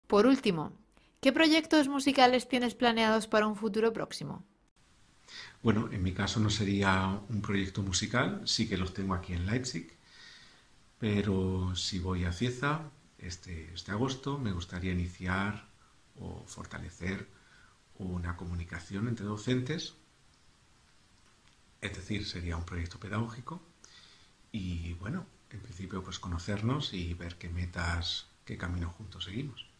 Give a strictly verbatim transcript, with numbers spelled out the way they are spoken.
Por último, ¿qué proyectos musicales tienes planeados para un futuro próximo? Bueno, en mi caso no sería un proyecto musical, sí que los tengo aquí en Leipzig, pero si voy a Cieza este, este agosto, me gustaría iniciar o fortalecer una comunicación entre docentes, es decir, sería un proyecto pedagógico y bueno, en principio pues conocernos y ver qué metas, qué camino juntos seguimos.